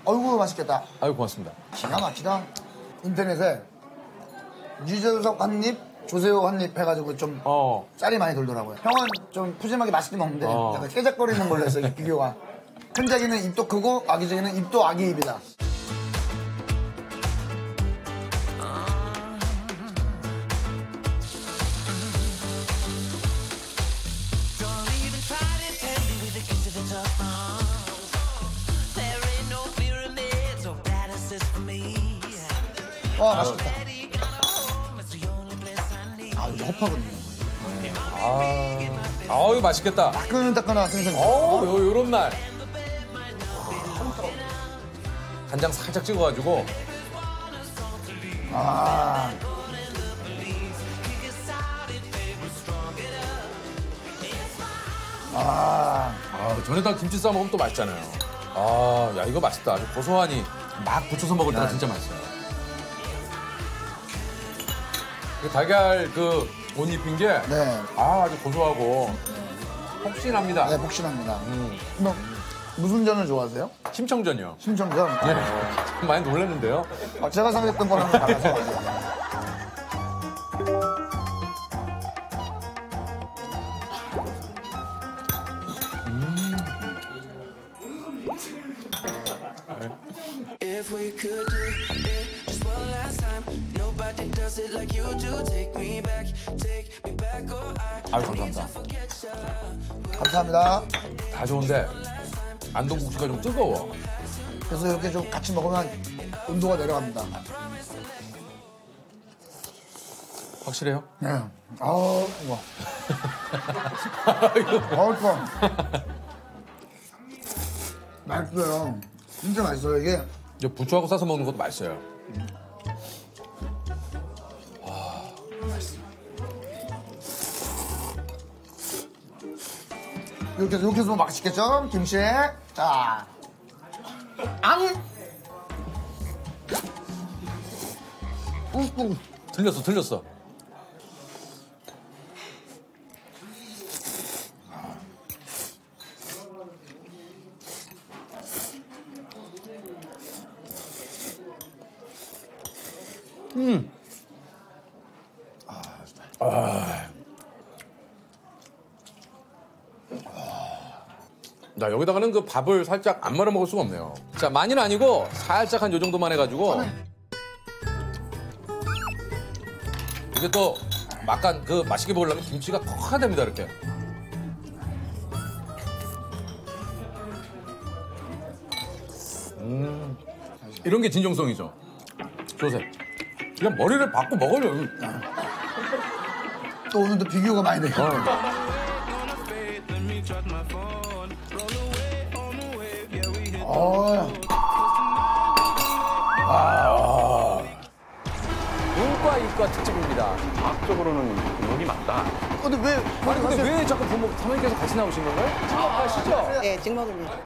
어이구 맛있겠다. 아유 고맙습니다. 기가 막히다. 인터넷에 유재석 한 입, 조세호 한 입 해가지고 좀 짤이 많이 돌더라고요. 형은 좀 푸짐하게 맛있게 먹는데 약간 깨작거리는 걸로 해서 이게 비교가. 큰 자기는 입도 크고 아기 자기는 입도 아기 입이다. 와 맛있겠다. 아 이거 허파거든요. 아유 맛있겠다. 따끈따끈한 생선. 요런 날. 간장 살짝 찍어가지고. 아. 전에다 김치 싸 먹으면 또 맛있잖아요. 야 이거 맛있다. 아주 고소하니 막 부쳐서 먹을 때가 진짜 맛있어요. 그 달걀 그 옷 입힌 게 아주 고소하고 폭신합니다. 네, 폭신합니다. 뭐, 무슨 전을 좋아하세요? 심청전이요. 심청전? 네. 많이 놀랐는데요. 제가 생각했던 거랑 달라서. If we could do it just one last time, nobody does it like you do. Take me back, oh I 아유 감사합니다. 감사합니다. 다 좋은데 안동국수가 좀 뜨거워. 그래서 이렇게 좀 같이 먹으면 온도가 내려갑니다. 확실해요? 네. 아우, 이거. 아우, 좋아. 맛있어요. 진짜 맛있어요, 이게. 이제 부추하고 싸서 먹는 것도 맛있어요. 이렇게 해서 맛있겠죠? 김치. 자. 앙! 꾹꾹. 틀렸어. 자, 여기다가는 그 밥을 살짝 안 말아 먹을 수가 없네요. 자, 많이는 아니고 살짝 한 요 정도만 해가지고 이게 또 약간 그 맛있게 먹으려면 김치가 커야 됩니다, 이렇게. 이런 게 진정성이죠. 조셉. 그냥 머리를 받고 먹으려. 또 오늘도 비교가 많이 돼요. 문과 이과 특집입니다. 과학적으로는 부목이 맞다. 근데 왜 아니 근데 왜 자꾸 부모 사모님께서 같이 나오신 건가요? 찍어가시죠? 네, 찍먹을요.